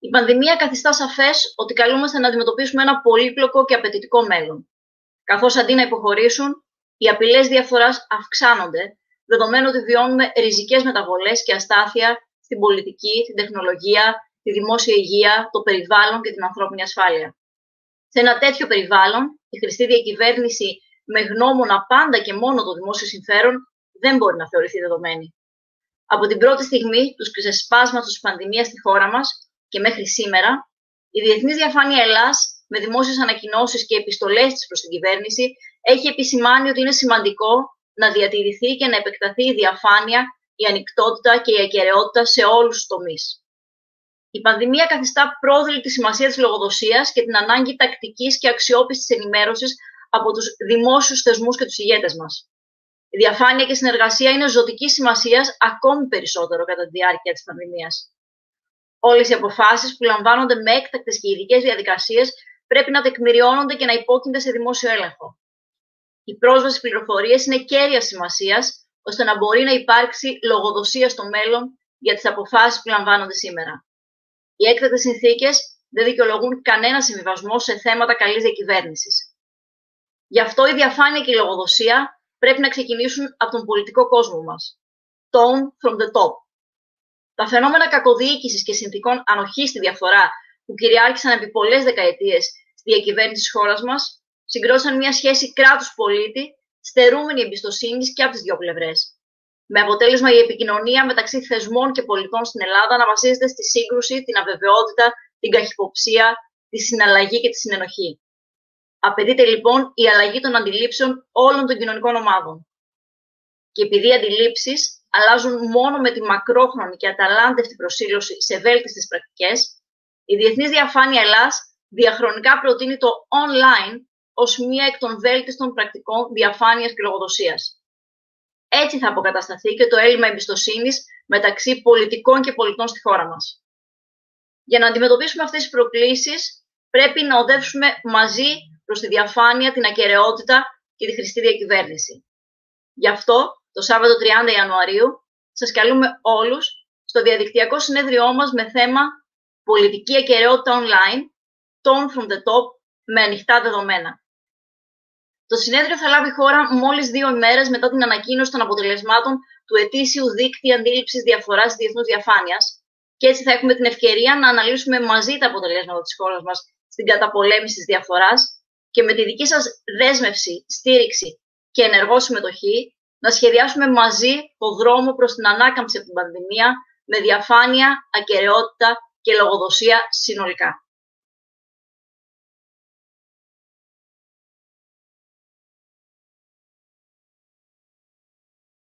Η πανδημία καθιστά σαφές ότι καλούμαστε να αντιμετωπίσουμε ένα πολύπλοκο και απαιτητικό μέλλον. Καθώς αντί να υποχωρήσουν, οι απειλές διαφθοράς αυξάνονται, δεδομένου ότι βιώνουμε ριζικές μεταβολές και αστάθεια στην πολιτική, την τεχνολογία, τη δημόσια υγεία, το περιβάλλον και την ανθρώπινη ασφάλεια. Σε ένα τέτοιο περιβάλλον, η χρηστή διακυβέρνηση με γνώμονα πάντα και μόνο το δημόσιο συμφέρον δεν μπορεί να θεωρηθεί δεδομένη. Από την πρώτη στιγμή του ξεσπάσματος της πανδημίας στη χώρα μας και μέχρι σήμερα, η Διεθνής Διαφάνεια Ελλάς, με δημόσιες ανακοινώσεις και επιστολές της προς την κυβέρνηση, έχει επισημάνει ότι είναι σημαντικό να διατηρηθεί και να επεκταθεί η διαφάνεια, η ανοιχτότητα και η ακεραιότητα σε όλους τους τομείς. Η πανδημία καθιστά πρόδειλη τη σημασία της λογοδοσίας και την ανάγκη τακτικής και αξιόπιστης ενημέρωσης από τους δημόσιους θεσμούς και τους ηγέτες μας. Η διαφάνεια και η συνεργασία είναι ζωτικής σημασίας ακόμη περισσότερο κατά τη διάρκεια της πανδημίας. Όλες οι αποφάσεις που λαμβάνονται με έκτακτες και ειδικές διαδικασίες πρέπει να τεκμηριώνονται και να υπόκεινται σε δημόσιο έλεγχο. Η πρόσβαση στις πληροφορίες είναι κέρια σημασίας, ώστε να μπορεί να υπάρξει λογοδοσία στο μέλλον για τις αποφάσεις που λαμβάνονται σήμερα. Οι έκτακτες συνθήκες δεν δικαιολογούν κανένα συμβιβασμό σε θέματα καλής διακυβέρνησης. Γι' αυτό η διαφάνεια και η λογοδοσία πρέπει να ξεκινήσουν από τον πολιτικό κόσμο μας. Tone from the top. Τα φαινόμενα κακοδιοίκησης και συνθηκών ανοχής στη διαφθορά που κυριάρχησαν επί πολλές δεκαετίες στη διακυβέρνηση της χώρας μας συγκρότησαν μια σχέση κράτους-πολίτη στερούμενη εμπιστοσύνης και από τις δύο πλευρές. Με αποτέλεσμα η επικοινωνία μεταξύ θεσμών και πολιτών στην Ελλάδα να βασίζεται στη σύγκρουση, την αβεβαιότητα, την καχυποψία, τη συναλλαγή και τη συνενοχή. Απαιτείται λοιπόν η αλλαγή των αντιλήψεων όλων των κοινωνικών ομάδων. Και επειδή οι αντιλήψεις αλλάζουν μόνο με τη μακρόχρονη και αταλάντευτη προσήλωση σε βέλτιστες πρακτικές, η Διεθνής Διαφάνεια Ελλάς διαχρονικά προτείνει το online ως μία εκ των βέλτιστων πρακτικών διαφάνειας και λογοδοσίας. Έτσι θα αποκατασταθεί και το έλλειμμα εμπιστοσύνης μεταξύ πολιτικών και πολιτών στη χώρα μας. Για να αντιμετωπίσουμε αυτές τις προκλήσεις, πρέπει να οδεύσουμε μαζί προς τη διαφάνεια, την ακεραιότητα και τη χρηστή διακυβέρνηση. Γι' αυτό, το Σάββατο 30 Ιανουαρίου, σας καλούμε όλους στο διαδικτυακό συνέδριό μας με θέμα «Πολιτική ακεραιότητα online, tone from the top, με ανοιχτά δεδομένα». Το συνέδριο θα λάβει χώρα μόλις 2 ημέρες μετά την ανακοίνωση των αποτελεσμάτων του ετήσιου δείκτη αντίληψης διαφθοράς της διεθνούς διαφάνειας και έτσι θα έχουμε την ευκαιρία να αναλύσουμε μαζί τα αποτελέσματα της χώρας μας στην καταπολέμηση της διαφθοράς και με τη δική σας δέσμευση, στήριξη και ενεργό συμμετοχή να σχεδιάσουμε μαζί το δρόμο προς την ανάκαμψη από την πανδημία με διαφάνεια, ακεραιότητα και λογοδοσία συνολικά.